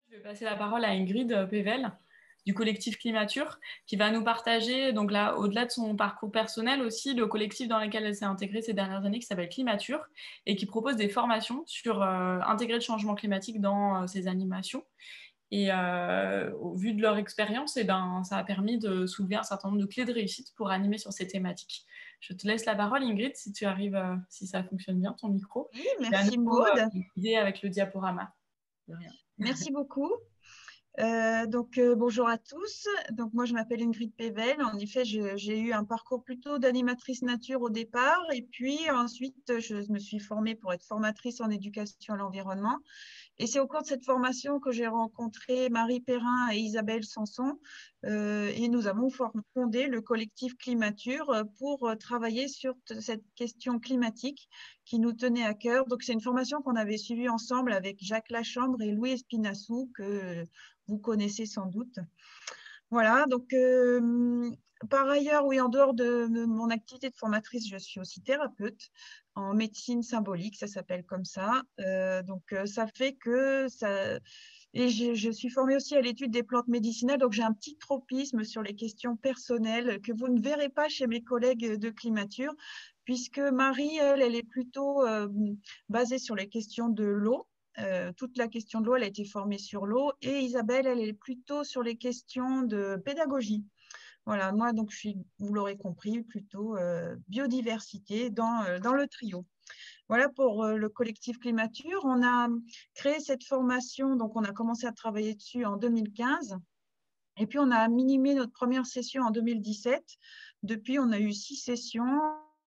Je vais passer la parole à Ingrid Pével du collectif Climature qui va nous partager, donc là, au-delà de son parcours personnel aussi, le collectif dans lequel elle s'est intégrée ces dernières années qui s'appelle Climature et qui propose des formations sur intégrer le changement climatique dans ses animations. Et au vu de leur expérience, ben, ça a permis de soulever un certain nombre de clés de réussite pour animer sur ces thématiques. Je te laisse la parole, Ingrid, si tu arrives, si ça fonctionne bien, ton micro. Oui, Et à merci nouveau, Maude. guider avec le diaporama. De rien. Merci beaucoup. Bonjour à tous. Donc, moi, je m'appelle Ingrid Pével. En effet, j'ai eu un parcours plutôt d'animatrice nature au départ. Et puis ensuite, je me suis formée pour être formatrice en éducation à l'environnement. Et c'est au cours de cette formation que j'ai rencontré Marie Perrin et Isabelle Sanson. Et nous avons fondé le collectif Climature pour travailler sur cette question climatique qui nous tenait à cœur. Donc, c'est une formation qu'on avait suivie ensemble avec Jacques Lachambre et Louis Espinassou, que vous connaissez sans doute. Voilà, par ailleurs, oui, en dehors de mon activité de formatrice, je suis aussi thérapeute en médecine symbolique, ça s'appelle comme ça. Ça fait que ça. Et je suis formée aussi à l'étude des plantes médicinales, donc j'ai un petit tropisme sur les questions personnelles que vous ne verrez pas chez mes collègues de Climature, puisque Marie, elle est plutôt basée sur les questions de l'eau. Toute la question de l'eau, elle a été formée sur l'eau. Et Isabelle, elle est plutôt sur les questions de pédagogie. Voilà, moi, donc, je suis, vous l'aurez compris, plutôt biodiversité dans le trio. Voilà pour le collectif Climature. On a créé cette formation, donc on a commencé à travailler dessus en 2015. Et puis, on a minimé notre première session en 2017. Depuis, on a eu 6 sessions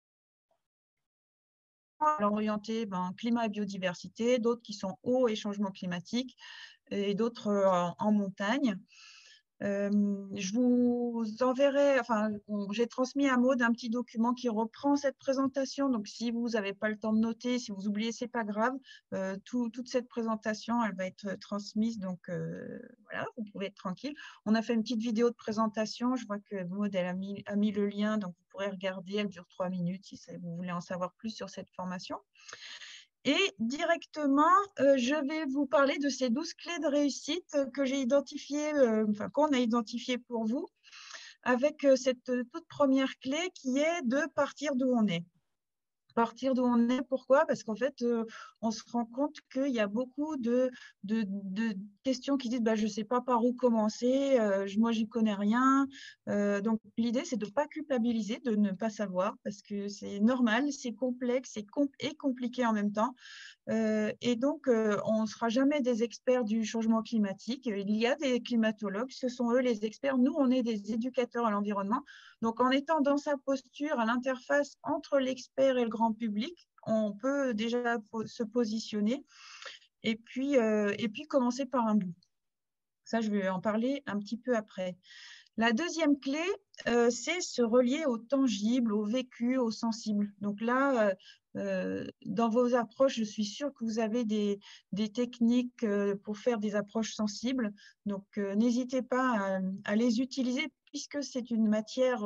orientées climat et biodiversité, d'autres qui sont eau et changement climatique, et d'autres en montagne. Je vous enverrai, enfin, j'ai transmis à Maud un petit document qui reprend cette présentation. Donc, si vous n'avez pas le temps de noter, si vous oubliez, c'est pas grave. Toute cette présentation, elle va être transmise. Donc, voilà, vous pouvez être tranquille. On a fait une petite vidéo de présentation. Je vois que Maud, elle a mis le lien. Donc, vous pourrez regarder. Elle dure 3 minutes si vous voulez en savoir plus sur cette formation. Et directement, je vais vous parler de ces 12 clés de réussite que j'ai identifiées, qu'on a identifiées pour vous, avec cette toute première clé qui est de partir d'où on est. Partir d'où on est, pourquoi? Parce qu'en fait, on se rend compte qu'il y a beaucoup de questions qui disent bah, je ne sais pas par où commencer, moi, j'y connais rien. Donc, l'idée, c'est de ne pas culpabiliser, de ne pas savoir, parce que c'est normal, c'est complexe et compliqué en même temps. On ne sera jamais des experts du changement climatique. Il y a des climatologues, ce sont eux les experts. Nous, on est des éducateurs à l'environnement. Donc, en étant dans sa posture à l'interface entre l'expert et le grand public, on peut déjà se positionner et puis commencer par un bout. Ça, je vais en parler un petit peu après. La deuxième clé, c'est se relier au tangible, au vécu, au sensible. Donc là, dans vos approches, je suis sûre que vous avez des techniques pour faire des approches sensibles. Donc, n'hésitez pas à les utiliser puisque c'est une matière,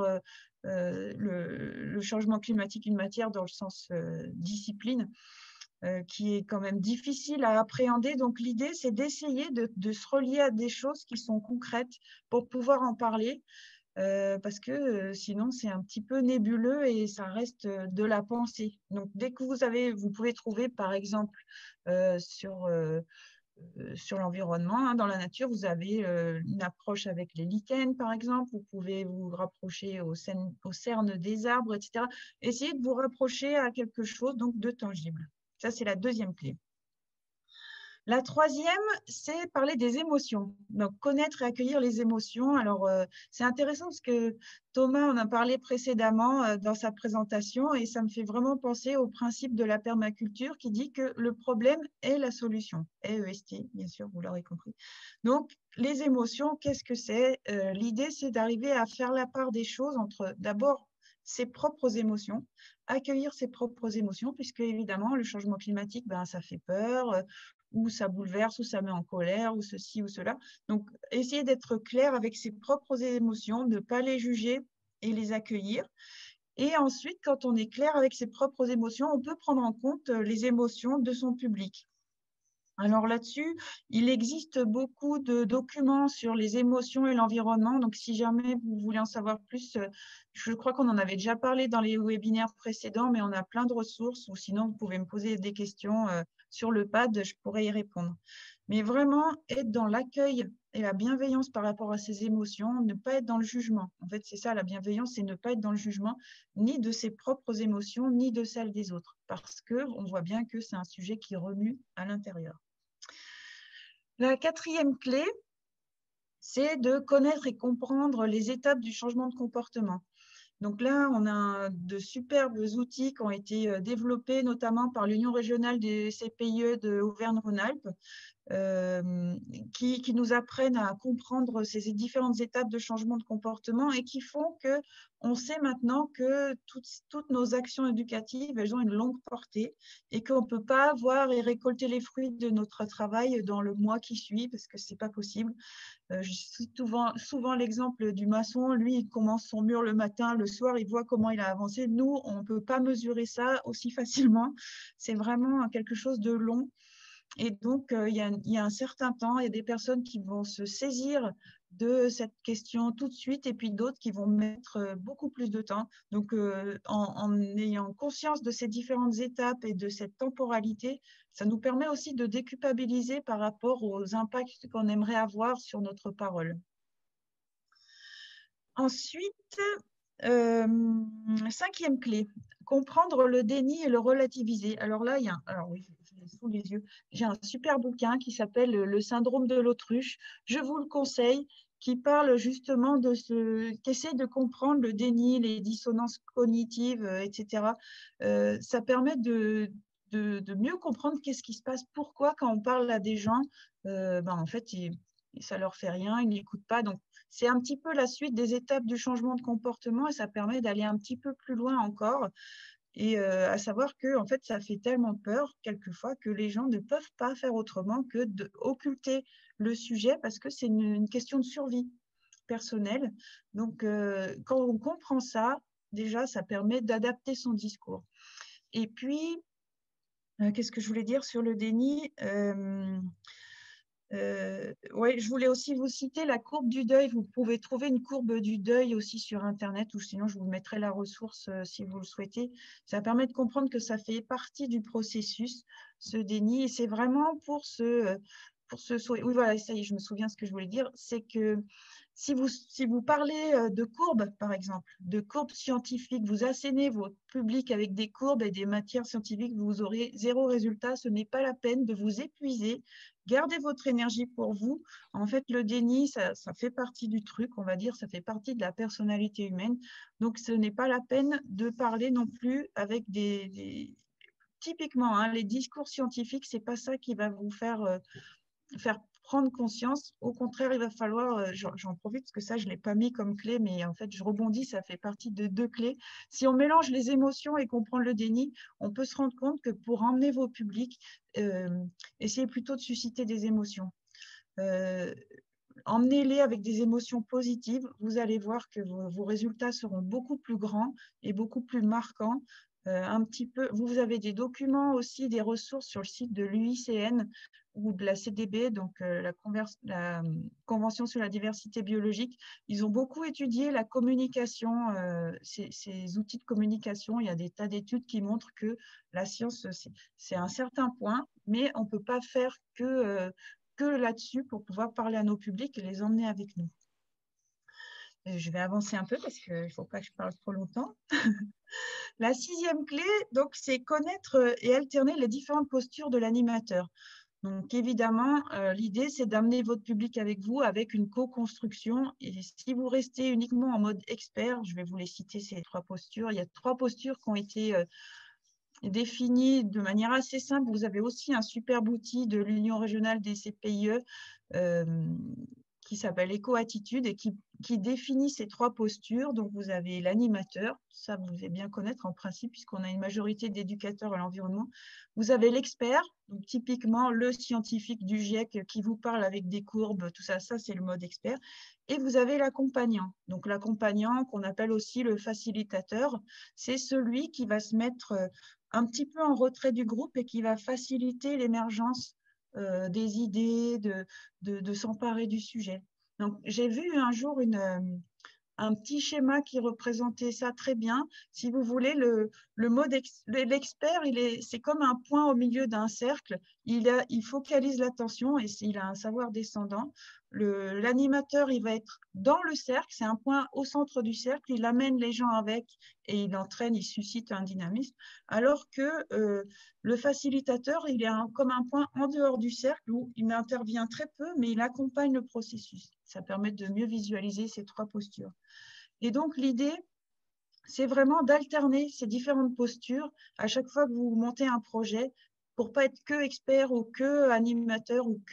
le changement climatique, une matière dans le sens discipline qui est quand même difficile à appréhender. Donc, l'idée, c'est d'essayer de se relier à des choses qui sont concrètes pour pouvoir en parler, parce que sinon, c'est un petit peu nébuleux et ça reste de la pensée. Donc, dès que vous pouvez trouver, par exemple, sur l'environnement, hein, dans la nature, vous avez une approche avec les lichens, par exemple. Vous pouvez vous rapprocher au cerne des arbres, etc. Essayez de vous rapprocher à quelque chose donc de tangible. Ça, c'est la deuxième clé. La troisième, c'est parler des émotions. Donc, connaître et accueillir les émotions. Alors, c'est intéressant parce que Thomas en a parlé précédemment dans sa présentation et ça me fait vraiment penser au principe de la permaculture qui dit que le problème est la solution. EST, bien sûr, vous l'aurez compris. Donc, les émotions, qu'est-ce que c'est? L'idée, c'est d'arriver à faire la part des choses entre d'abord ses propres émotions, accueillir ses propres émotions, puisque évidemment, le changement climatique, ben, ça fait peur, ou ça bouleverse, ou ça met en colère, ou ceci ou cela. Donc, essayer d'être clair avec ses propres émotions, ne pas les juger et les accueillir. Et ensuite, quand on est clair avec ses propres émotions, on peut prendre en compte les émotions de son public. Alors là-dessus, il existe beaucoup de documents sur les émotions et l'environnement. Donc, si jamais vous voulez en savoir plus, je crois qu'on en avait déjà parlé dans les webinaires précédents, mais on a plein de ressources, ou sinon, vous pouvez me poser des questions sur le pad, je pourrais y répondre. Mais vraiment, être dans l'accueil et la bienveillance par rapport à ses émotions, ne pas être dans le jugement. En fait, c'est ça, la bienveillance, c'est ne pas être dans le jugement, ni de ses propres émotions, ni de celles des autres, parce qu'on voit bien que c'est un sujet qui remue à l'intérieur. La quatrième clé, c'est de connaître et comprendre les étapes du changement de comportement. Donc là, on a de superbes outils qui ont été développés, notamment par l'Union régionale des CPIE de Auvergne-Rhône-Alpes, qui nous apprennent à comprendre ces différentes étapes de changement de comportement et qui font qu'on sait maintenant que toutes nos actions éducatives, elles ont une longue portée et qu'on ne peut pas avoir et récolter les fruits de notre travail dans le mois qui suit parce que ce n'est pas possible. Je cite souvent l'exemple du maçon. Lui, il commence son mur le matin, le soir, il voit comment il a avancé. Nous, on ne peut pas mesurer ça aussi facilement. C'est vraiment quelque chose de long. Et donc, il y a un certain temps, il y a des personnes qui vont se saisir de cette question tout de suite et puis d'autres qui vont mettre beaucoup plus de temps. Donc, en ayant conscience de ces différentes étapes et de cette temporalité, ça nous permet aussi de déculpabiliser par rapport aux impacts qu'on aimerait avoir sur notre parole. Ensuite, cinquième clé, comprendre le déni et le relativiser. Alors là, alors oui, je l'ai sous les yeux. J'ai un super bouquin qui s'appelle Le syndrome de l'autruche. Je vous le conseille, qui parle justement qui essaie de comprendre le déni, les dissonances cognitives, etc. Ça permet de mieux comprendre qu'est-ce qui se passe, pourquoi quand on parle à des gens, en fait, ça leur fait rien, ils n'écoutent pas. Donc, c'est un petit peu la suite des étapes du changement de comportement et ça permet d'aller un petit peu plus loin encore. Et à savoir que en fait, ça fait tellement peur quelquefois que les gens ne peuvent pas faire autrement que d'occulter le sujet parce que c'est une question de survie personnelle. Donc, quand on comprend ça, déjà, ça permet d'adapter son discours. Et puis, qu'est-ce que je voulais dire sur le déni ouais, je voulais aussi vous citer la courbe du deuil. Vous pouvez trouver une courbe du deuil aussi sur Internet ou sinon je vous mettrai la ressource si vous le souhaitez. Ça permet de comprendre que ça fait partie du processus, ce déni. Et c'est vraiment pour oui, voilà, ça y est, je me souviens ce que je voulais dire. C'est que si vous parlez de courbes, par exemple, de courbes scientifiques, vous assénez votre public avec des courbes et des matières scientifiques, vous aurez zéro résultat. Ce n'est pas la peine de vous épuiser. Gardez votre énergie pour vous. En fait, le déni, ça fait partie du truc, on va dire, ça fait partie de la personnalité humaine. Donc, ce n'est pas la peine de parler non plus avec typiquement, hein, les discours scientifiques, c'est pas ça qui va vous faire prendre conscience. Au contraire, il va falloir, j'en profite parce que ça, je ne l'ai pas mis comme clé, mais en fait, je rebondis, ça fait partie de deux clés. Si on mélange les émotions et qu'on prend le déni, on peut se rendre compte que pour emmener vos publics, essayez plutôt de susciter des émotions. Emmenez-les avec des émotions positives, vous allez voir que vos résultats seront beaucoup plus grands et beaucoup plus marquants. Un petit peu, vous avez des documents aussi, des ressources sur le site de l'UICN ou de la CDB, donc la Convention sur la diversité biologique. Ils ont beaucoup étudié la communication, ces outils de communication. Il y a des tas d'études qui montrent que la science, c'est un certain point, mais on ne peut pas faire que là-dessus pour pouvoir parler à nos publics et les emmener avec nous. Et je vais avancer un peu parce qu'il ne faut pas que je parle trop longtemps. La sixième clé, donc, c'est connaître et alterner les différentes postures de l'animateur. Donc, évidemment, l'idée, c'est d'amener votre public avec vous avec une co-construction. Et si vous restez uniquement en mode expert, je vais vous les citer, ces trois postures. Il y a trois postures qui ont été définies de manière assez simple. Vous avez aussi un superbe outil de l'Union régionale des CPIE qui s'appelle Éco-attitude et qui définit ces trois postures. Donc, vous avez l'animateur, ça vous devez bien connaître en principe puisqu'on a une majorité d'éducateurs à l'environnement. Vous avez l'expert, donc typiquement le scientifique du GIEC qui vous parle avec des courbes, tout ça, ça c'est le mode expert. Et vous avez l'accompagnant. Donc, l'accompagnant qu'on appelle aussi le facilitateur, c'est celui qui va se mettre un petit peu en retrait du groupe et qui va faciliter l'émergence des idées, de s'emparer du sujet. Donc, j'ai vu un jour un petit schéma qui représentait ça très bien. Si vous voulez, le mode l'expert, c'est comme un point au milieu d'un cercle. Il focalise l'attention et il a un savoir descendant. L'animateur, il va être dans le cercle, c'est un point au centre du cercle, il amène les gens avec et il entraîne, il suscite un dynamisme. Alors que le facilitateur, il est comme un point en dehors du cercle où il intervient très peu, mais il accompagne le processus. Ça permet de mieux visualiser ces trois postures. Et donc, l'idée, c'est vraiment d'alterner ces différentes postures à chaque fois que vous montez un projet pour pas être que expert ou que animateur ou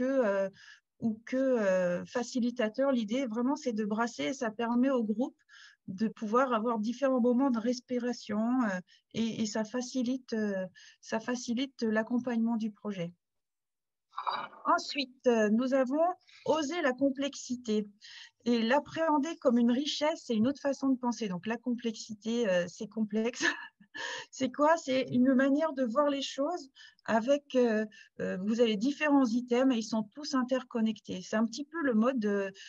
que facilitateur. L'idée, vraiment, c'est de brasser et ça permet au groupe de pouvoir avoir différents moments de respiration et ça facilite l'accompagnement du projet. Ensuite, nous avons osé la complexité. Et l'appréhender comme une richesse, c'est une autre façon de penser. Donc, la complexité, c'est complexe. C'est quoi? C'est une manière de voir les choses avec, vous avez différents items et ils sont tous interconnectés. C'est un petit peu le mode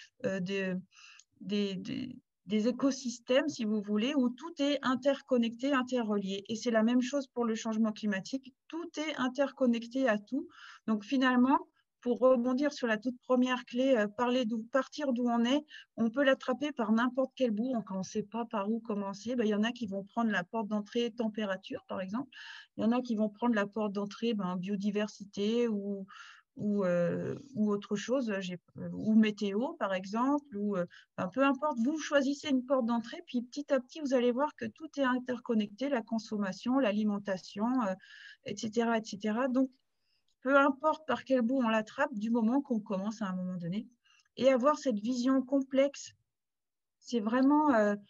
des écosystèmes, si vous voulez, où tout est interconnecté, interrelié. Et c'est la même chose pour le changement climatique. Tout est interconnecté à tout. Donc, finalement, pour rebondir sur la toute première clé, partir d'où on est, on peut l'attraper par n'importe quel bout. Quand on ne sait pas par où commencer, il y en a qui vont prendre la porte d'entrée température, par exemple. Il y en a qui vont prendre la porte d'entrée biodiversité ou autre chose, ou météo, par exemple, ou peu importe. Vous choisissez une porte d'entrée, puis petit à petit, vous allez voir que tout est interconnecté, la consommation, l'alimentation, etc., etc. Donc, peu importe par quel bout on l'attrape, du moment qu'on commence à un moment donné. Et avoir cette vision complexe, c'est vraiment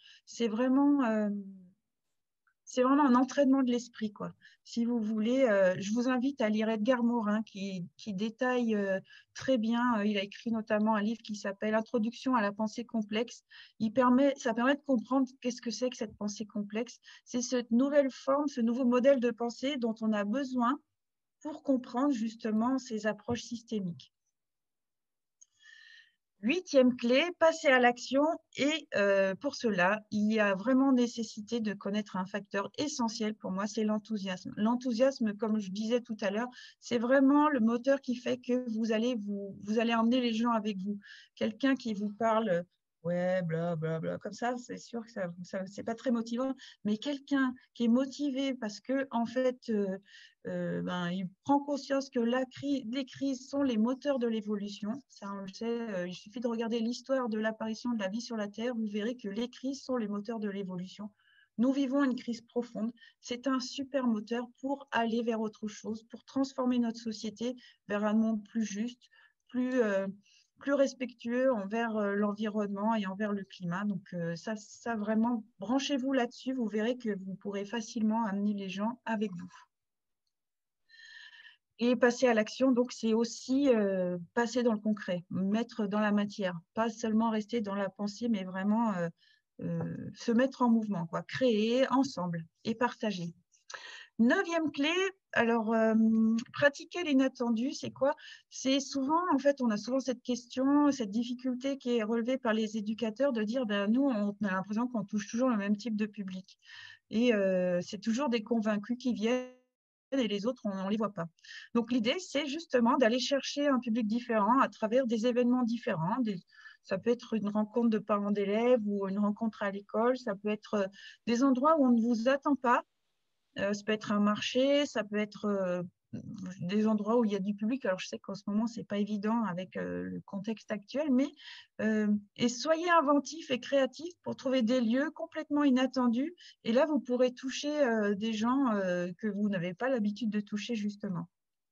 un entraînement de l'esprit, quoi. Si vous voulez, je vous invite à lire Edgar Morin qui détaille très bien. Il a écrit notamment un livre qui s'appelle Introduction à la pensée complexe. Ça permet de comprendre qu'est-ce que c'est que cette pensée complexe. C'est cette nouvelle forme, ce nouveau modèle de pensée dont on a besoin pour comprendre justement ces approches systémiques. 8e clé, passer à l'action. Et pour cela, il y a vraiment nécessité de connaître un facteur essentiel pour moi, c'est l'enthousiasme. L'enthousiasme, comme je disais tout à l'heure, c'est vraiment le moteur qui fait que vous allez emmener les gens avec vous. Quelqu'un qui vous parle, ouais, bla, bla, bla, comme ça, c'est sûr que ça c'est pas très motivant. Mais quelqu'un qui est motivé parce que, en fait, il prend conscience que les crises sont les moteurs de l'évolution. Ça, on le sait, il suffit de regarder l'histoire de l'apparition de la vie sur la Terre, vous verrez que les crises sont les moteurs de l'évolution. Nous vivons une crise profonde. C'est un super moteur pour aller vers autre chose, pour transformer notre société vers un monde plus juste, plus respectueux envers l'environnement et envers le climat. Donc ça vraiment, branchez-vous là-dessus, vous verrez que vous pourrez facilement amener les gens avec vous. Et passer à l'action, donc c'est aussi passer dans le concret, mettre dans la matière, pas seulement rester dans la pensée, mais vraiment se mettre en mouvement, quoi, créer ensemble et partager. 9e clé, alors pratiquer l'inattendu, c'est quoi? C'est souvent, en fait, on a souvent cette question, cette difficulté qui est relevée par les éducateurs de dire, nous, on a l'impression qu'on touche toujours le même type de public. Et c'est toujours des convaincus qui viennent et les autres, on ne les voit pas. Donc, l'idée, c'est justement d'aller chercher un public différent à travers des événements différents. Ça peut être une rencontre de parents d'élèves ou une rencontre à l'école. Ça peut être des endroits où on ne vous attend pas. Ça peut être un marché, ça peut être des endroits où il y a du public. Alors, je sais qu'en ce moment, ce n'est pas évident avec le contexte actuel, mais et soyez inventifs et créatifs pour trouver des lieux complètement inattendus. Et là, vous pourrez toucher des gens que vous n'avez pas l'habitude de toucher, justement.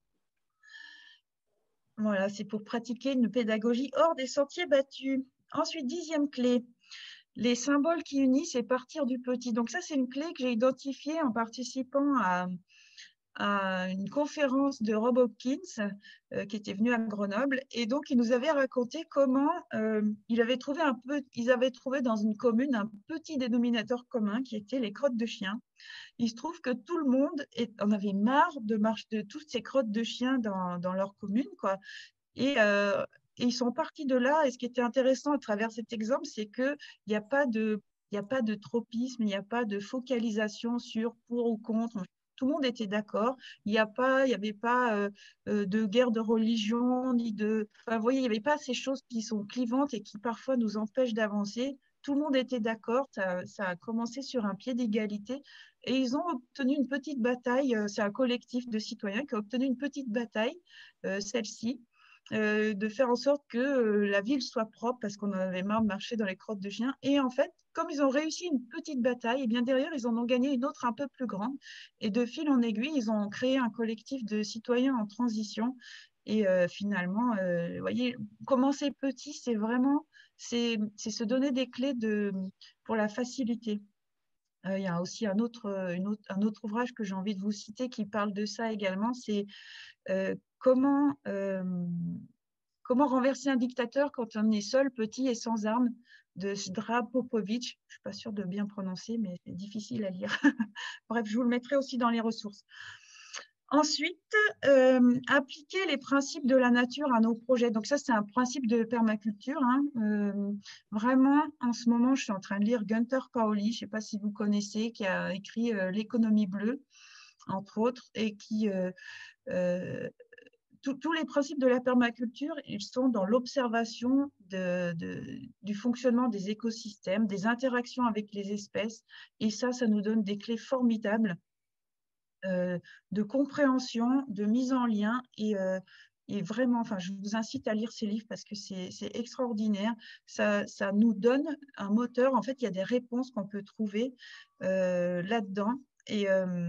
Voilà, c'est pour pratiquer une pédagogie hors des sentiers battus. Ensuite, 10e clé. Les symboles qui unissent et partir du petit. Donc ça, c'est une clé que j'ai identifiée en participant à une conférence de Rob Hopkins qui était venu à Grenoble. Et donc, il nous avait raconté comment ils avaient trouvé dans une commune un petit dénominateur commun qui était les crottes de chiens. Il se trouve que tout le monde en avait marre de toutes ces crottes de chiens dans leur commune, quoi. Et ils sont partis de là. Et ce qui était intéressant à travers cet exemple, c'est qu'il n'y a pas de, il y a pas de tropisme, il n'y a pas de focalisation sur pour ou contre. Tout le monde était d'accord. Il n'y avait pas de guerre de religion, ni de. Enfin, vous voyez, il n'y avait pas ces choses qui sont clivantes et qui parfois nous empêchent d'avancer. Tout le monde était d'accord. Ça a commencé sur un pied d'égalité. Et ils ont obtenu une petite bataille. C'est un collectif de citoyens qui a obtenu une petite bataille, celle-ci, de faire en sorte que la ville soit propre parce qu'on en avait marre de marcher dans les crottes de chiens. Et en fait, comme ils ont réussi une petite bataille, et bien derrière, ils en ont gagné une autre un peu plus grande. Et de fil en aiguille, ils ont créé un collectif de citoyens en transition. Et finalement, vous voyez, commencer petit, c'est se donner des clés pour la facilité. Il y a aussi un autre ouvrage que j'ai envie de vous citer qui parle de ça également, c'est euh, comment, euh, comment renverser un dictateur quand on est seul, petit et sans armes, de Zdra Popovic. Je ne suis pas sûre de bien prononcer, mais c'est difficile à lire. Bref, je vous le mettrai aussi dans les ressources. Ensuite, appliquer les principes de la nature à nos projets. Donc ça, c'est un principe de permaculture, hein. Vraiment, en ce moment, je suis en train de lire Gunther Pauli, je ne sais pas si vous connaissez, qui a écrit L'économie bleue, entre autres, et qui tous les principes de la permaculture, ils sont dans l'observation du fonctionnement des écosystèmes, des interactions avec les espèces. Et ça nous donne des clés formidables de compréhension, de mise en lien. Et vraiment, enfin, je vous incite à lire ces livres parce que c'est extraordinaire. Ça nous donne un moteur. En fait, il y a des réponses qu'on peut trouver là-dedans. Et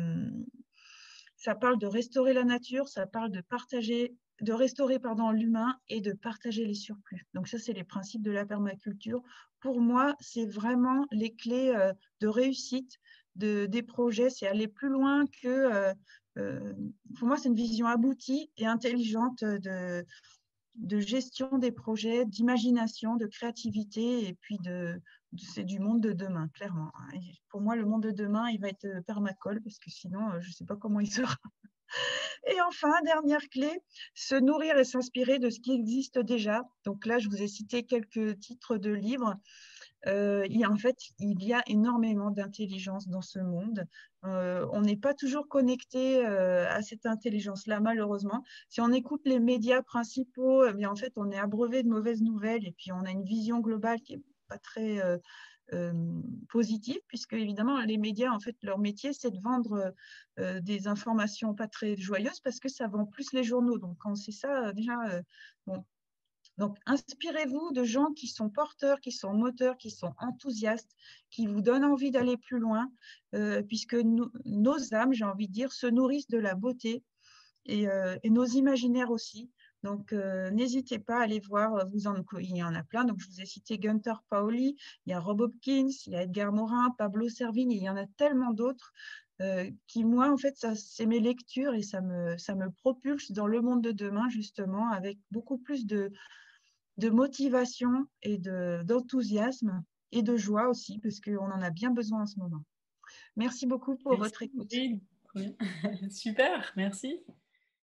ça parle de restaurer la nature, ça parle de restaurer l'humain et de partager les surplus. Donc ça, c'est les principes de la permaculture. Pour moi, c'est vraiment les clés de réussite des projets. C'est aller plus loin que... pour moi, c'est une vision aboutie et intelligente de gestion des projets, d'imagination, de créativité, et puis c'est du monde de demain, clairement. Et pour moi, le monde de demain, il va être permacole, parce que sinon, je ne sais pas comment il sera. Et enfin, dernière clé, se nourrir et s'inspirer de ce qui existe déjà. Donc là, je vous ai cité quelques titres de livres. En fait, il y a énormément d'intelligence dans ce monde. On n'est pas toujours connecté à cette intelligence-là, malheureusement. Si on écoute les médias principaux, eh bien, en fait, on est abreuvé de mauvaises nouvelles et puis on a une vision globale qui n'est pas très euh, positive, puisque évidemment, les médias, en fait, leur métier, c'est de vendre des informations pas très joyeuses parce que ça vend plus les journaux. Donc, quand c'est ça, déjà, bon. Donc, inspirez-vous de gens qui sont porteurs, qui sont moteurs, qui sont enthousiastes, qui vous donnent envie d'aller plus loin, puisque nos âmes, j'ai envie de dire, se nourrissent de la beauté et nos imaginaires aussi. Donc, n'hésitez pas à aller voir, il y en a plein. Donc, je vous ai cité Gunther Pauli, il y a Rob Hopkins, il y a Edgar Morin, Pablo Servigne, il y en a tellement d'autres qui, moi, en fait, c'est mes lectures et ça me propulse dans le monde de demain, justement, avec beaucoup plus de motivation et d'enthousiasme et de joie aussi, parce qu'on en a bien besoin en ce moment. Merci beaucoup pour Merci. votre écoute. Oui, super, merci.